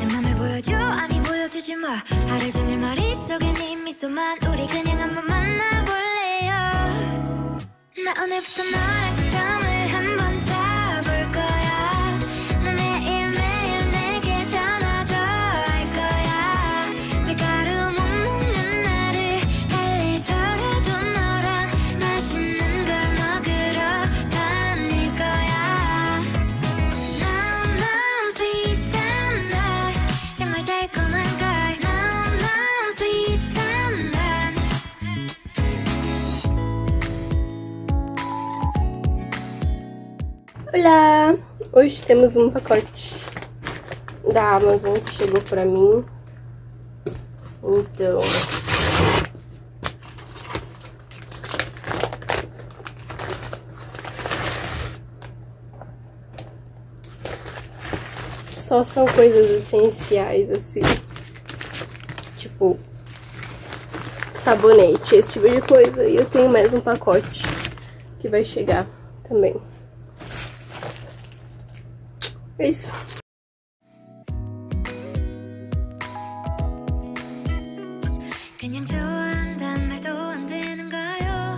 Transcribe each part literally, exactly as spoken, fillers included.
내 맘을 보여줘 아니 보여주지 마 하루 종일 머릿속에 네 미소만 우리 그냥 한번 만나볼래요 나 오늘부터 너랑 썸을 한번 타볼 거야 나 매일매일 내게 전화도 할 거야 밀가루 못 먹는 나를 달래서라도 너랑 맛있는 걸 먹으러 다닐 거야 Nom nom sweet and hot 정말 달콤한 걸 Nom nom sweet and hot Olá! Hoje temos um pacote da Amazon que chegou pra mim. Então... só são coisas essenciais, assim. Tipo... sabonete, esse tipo de coisa. E eu tenho mais um pacote que vai chegar também. É isso. 그냥 좋아한단 말도 안 되는가요?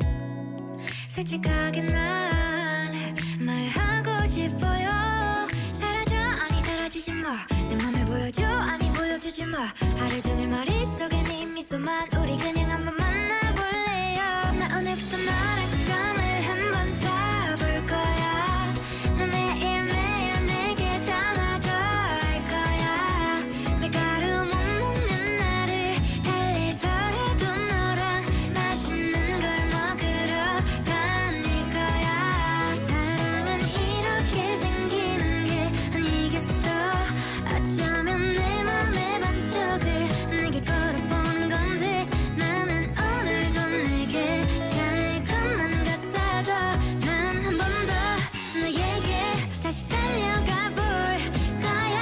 솔직하게 난 말하고 싶어요. 사라져 아니 사라지지 마. 내 맘을 보여줘 아니 보여주지 마. 하루 종일 머릿속에 네 미소만 우리 그냥 한번 만나볼래요. 나 오늘부터 너랑 썸을 한번 타볼 거야. 나 매일매일 내게 전화도 할 거야. 밀가루 못 먹는 나를 달래서라도 너랑 맛있는 걸 먹으러 다닐 거야. 사랑은 이렇게 생기는 게 아니겠어. 어쩌면 내 맘의 반쪽을 내게 걸어보는 건데 나는 오늘도 내게 잘 것만 같아도 난 한 번 더 너에게 다시 달려가 볼 거야.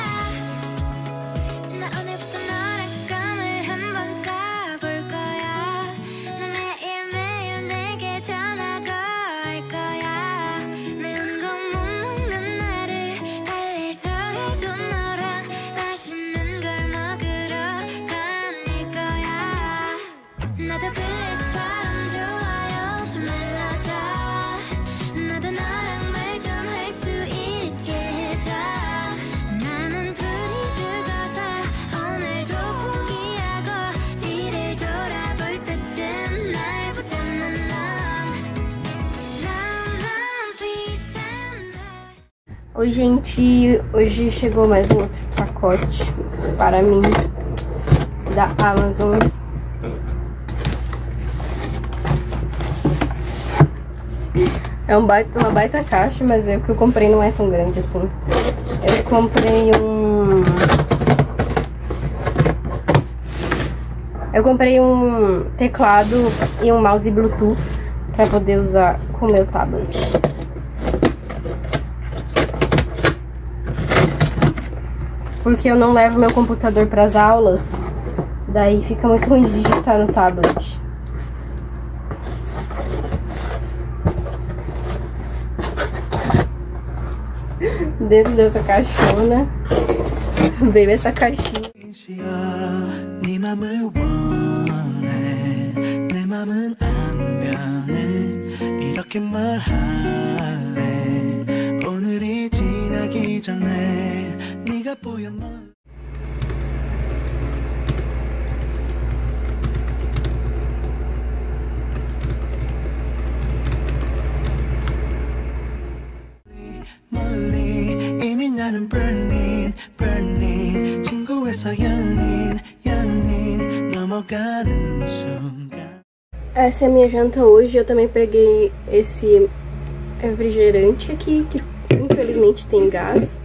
나 오늘부터 너랑 썸을 한번 타볼 거야. 나 매일매일 내게 전화도 할 거야. 매운 거 못 먹는 나를 달래서라도 너랑 맛있는 걸 먹으러 다닐 거야. 나도 그처럼 좋아요 좀 눌러줘. 나도 너랑 말 좀 할 수 있게 해줘. 나는 불이 죽어서 오늘도 포기하고 뒤를 돌아볼 때쯤 날 붙잡는 넌 Nom nom sweet and hot. Oi, gente! Hoje chegou mais um outro pacote para mim da Amazon. É um baita, uma baita caixa, mas é, o que eu comprei não é tão grande assim. Eu comprei um... Eu comprei um teclado e um mouse Bluetooth para poder usar com o meu tablet. Porque eu não levo meu computador para as aulas, daí fica muito ruim de digitar no tablet. Dentro dessa caixona veio essa caixinha. 네 맘을 원해 내 맘은 안 변해 이렇게 말할래 오늘이 지나기 전에 네가 보여 멀 멀리 이미 나는 burning burning 친구에서 연인 연인 넘어가는 순간. Essa é a minha janta hoje. Eu também peguei esse refrigerante aqui, que infelizmente tem gás.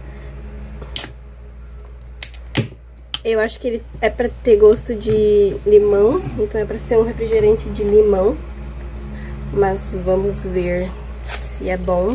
Eu acho que ele é pra ter gosto de limão, então é pra ser um refrigerante de limão. Mas vamos ver se é bom.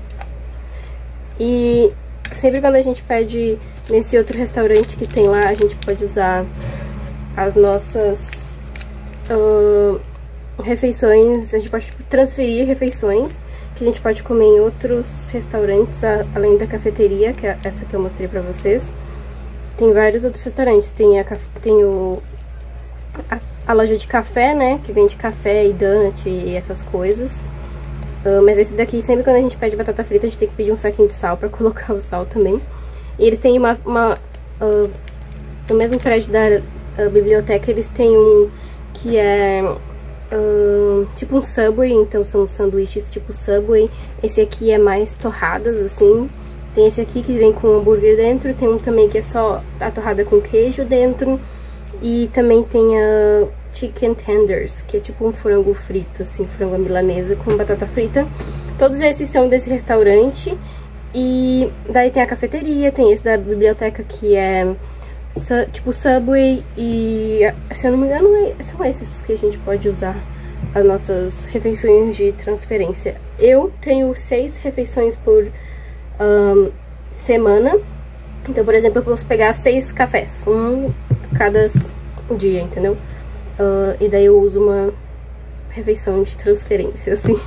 E sempre quando a gente pede nesse outro restaurante que tem lá, a gente pode usar as nossas uh, refeições, a gente pode transferir refeições que a gente pode comer em outros restaurantes, a, além da cafeteria, que é essa que eu mostrei pra vocês. tem vários outros restaurantes. Tem, a, tem o, a, a loja de café, né? Que vende café e donut e essas coisas. Uh, mas esse daqui, sempre quando a gente pede batata frita, a gente tem que pedir um saquinho de sal pra colocar o sal também. E eles têm uma... uma uh, no mesmo prédio da uh, biblioteca, eles têm um que é... Uh, tipo um Subway, então são sanduíches tipo Subway. Esse aqui é mais torradas, assim. Tem esse aqui que vem com hambúrguer dentro. Tem um também que é só a torrada com queijo dentro. E também tem a Chicken Tenders, que é tipo um frango frito, assim, frango à milanesa com batata frita. Todos esses são desse restaurante. E daí tem a cafeteria, tem esse da biblioteca que é Su tipo Subway. E, se eu não me engano, são esses que a gente pode usar as nossas refeições de transferência. Eu tenho seis refeições por um, semana. Então, por exemplo, eu posso pegar seis cafés, um cada dia, entendeu? Uh, e daí eu uso uma refeição de transferência, assim.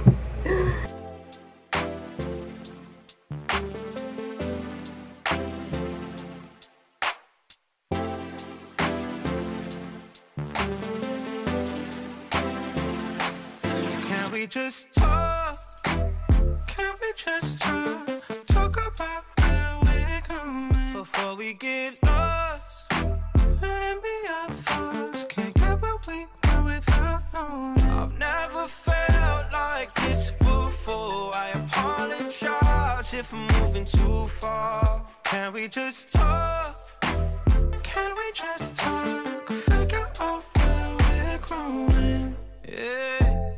Can we just talk? Can we just talk? Talk about where we're going before we get lost. Let me our thoughts. Can't get what we want without knowing. I've never felt like this before. I apologize if I'm moving too far. Can we just talk? Can we just talk? Figure out where we're growing. Yeah.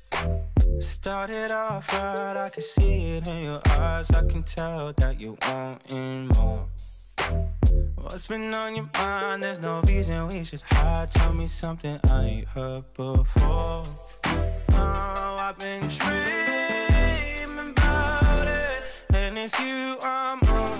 Started off right, I can see it in your eyes. I can tell that you wanting more. What's been on your mind? There's no reason we should hide. Tell me something I ain't heard before. Oh, I've been dreaming about it, and it's you I'm on.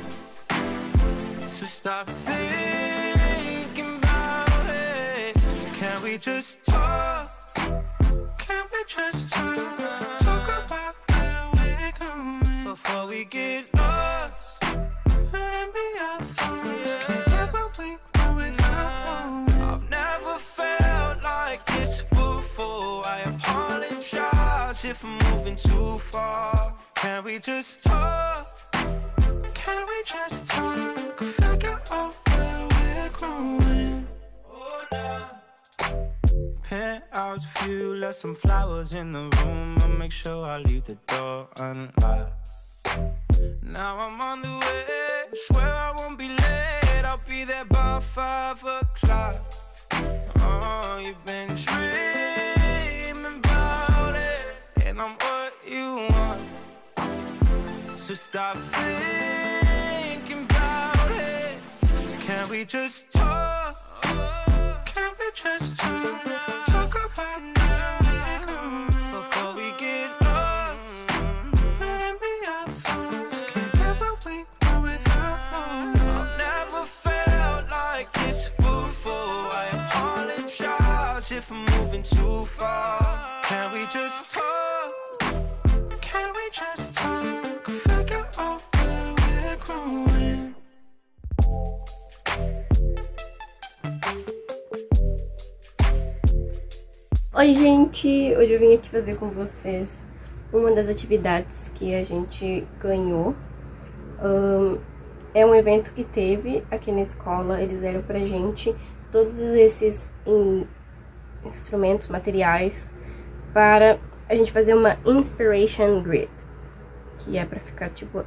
So stop thinking about it. Can we just talk? Can we just talk? Talk about where we're going before we get lost. Let me our thoughts. Can't get what we want without knowing. I've never felt like this before. I apologize if I'm moving too far. Can we just talk? Can we just talk? Figure out where we're growing. Oh, nah. Penthouse view, left some flowers in the room. I'll make sure I leave the door unlocked. Now I'm on the way, swear I won't be late. I'll be there by five o'clock. Oh, you've been dreaming about it, and I'm what you want. So stop thinking about it. Can we just talk? Can we just talk? Talk about where we're going before we get lost. Let me our thoughts. Can't get what we want without knowing. I've never felt like this before. I apologize if I'm moving too far. Can we just talk? Can we just talk? Figure out where we're growing. Oi, gente! Hoje eu vim aqui fazer com vocês uma das atividades que a gente ganhou. Um, é um evento que teve aqui na escola. Eles deram pra gente todos esses in, instrumentos, materiais, para a gente fazer uma Inspiration Grid, que é pra ficar tipo...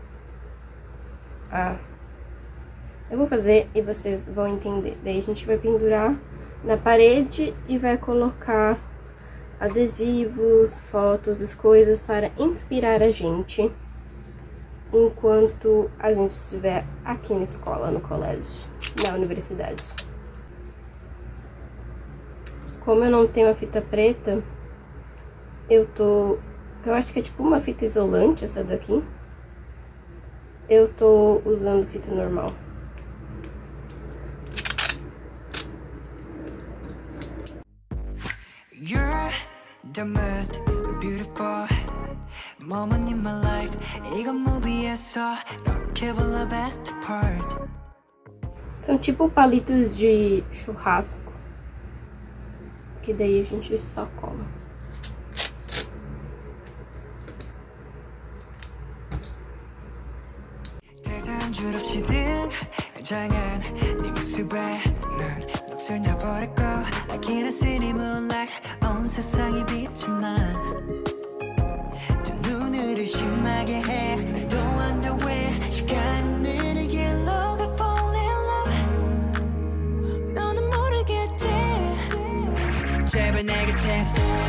Ah, eu vou fazer e vocês vão entender. Daí a gente vai pendurar na parede e vai colocar adesivos, fotos, as coisas para inspirar a gente enquanto a gente estiver aqui na escola, no colégio, na universidade. Como eu não tenho a fita preta, eu tô... eu acho que é tipo uma fita isolante essa daqui. Eu tô usando fita normal. You're the most beautiful moment in my life. 이건 movie에서 너케 불러 best part. São tipo palitos de churrasco, que daí a gente só cola. 제발 내 곁에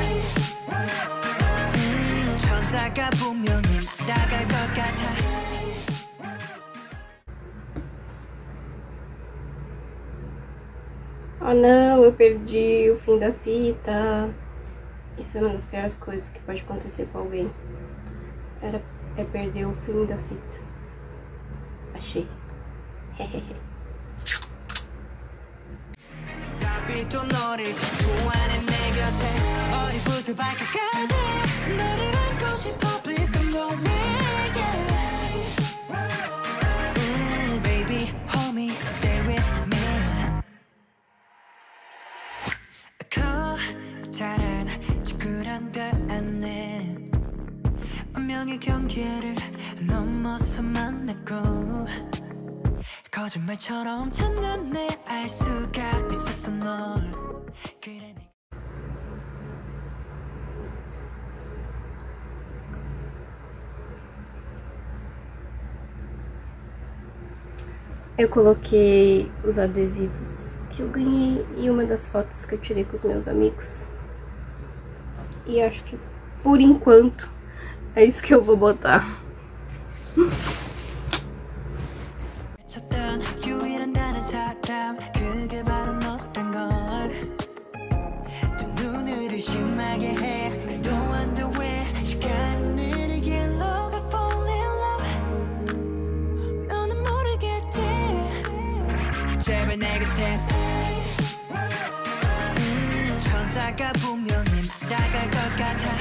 음, 천사가 분명히 나갈 것 같아. Oh não, eu perdi o fim da fita. Isso é uma das piores coisas que pode acontecer com alguém. Era, é perder o fim da fita. Achei. 달빛도 너를 좋아하는 내 곁에 머리부터 발끝까지 너를 안고 싶어. Please don't go away, yeah. mm, Baby, hold me, stay with me. 커다란 지구란 별 안에 운명의 경계를 넘어서 만났고 거짓말처럼 첫눈에 알 수가 있었어 널. 그래 내... Eu coloquei os adesivos que eu ganhei e uma das fotos que eu tirei com os meus amigos. E acho que por enquanto é isso que eu vou botar. 제발 내 곁에 음, 천사가 분명히 나갈 것 같아.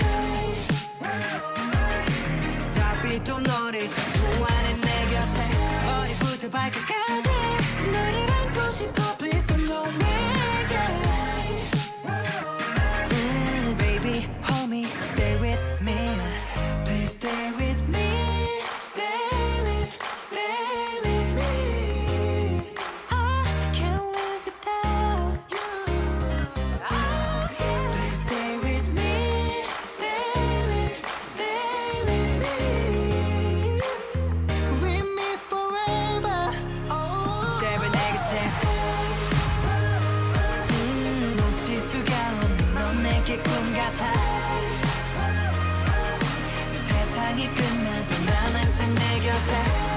달빛도 너를 좋아하는 내 곁에 머리부터 발끝까지 너를 안고 싶어. Please don't go away, yeah. mm, Baby, hold me, stay with me. Please stay with me. Stay with, stay with me. I can't live without you. Please stay with me. Stay with, stay with me. With me forever. 제발 내 곁에 음, 놓칠 수가 없는 넌 내게 꿈 같아. 세상이 끝나도 난 항상 내 곁에